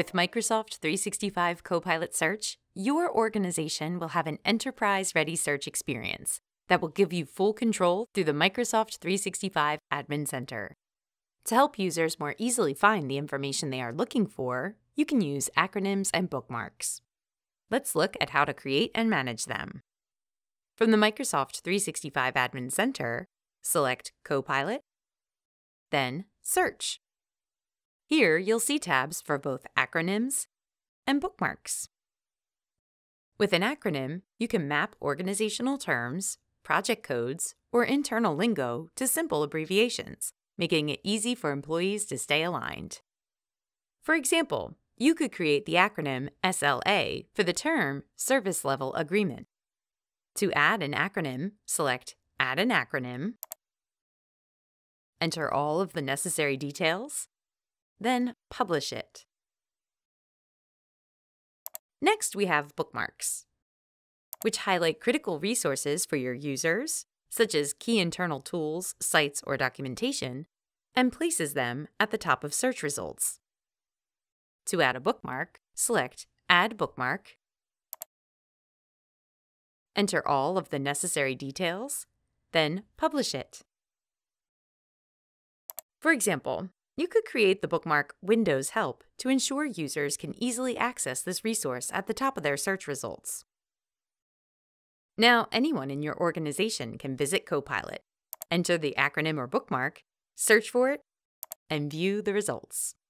With Microsoft 365 Copilot Search, your organization will have an enterprise-ready search experience that will give you full control through the Microsoft 365 Admin Center. To help users more easily find the information they are looking for, you can use acronyms and bookmarks. Let's look at how to create and manage them. From the Microsoft 365 Admin Center, select Copilot, then Search. Here, you'll see tabs for both acronyms and bookmarks. With an acronym, you can map organizational terms, project codes, or internal lingo to simple abbreviations, making it easy for employees to stay aligned. For example, you could create the acronym SLA for the term Service Level Agreement. To add an acronym, select Add an Acronym, enter all of the necessary details, then publish it. Next, we have bookmarks, which highlight critical resources for your users, such as key internal tools, sites, or documentation, and places them at the top of search results. To add a bookmark, select Add Bookmark, enter all of the necessary details, then publish it. For example, you could create the bookmark Windows Help to ensure users can easily access this resource at the top of their search results. Now, anyone in your organization can visit Copilot, enter the acronym or bookmark, search for it, and view the results.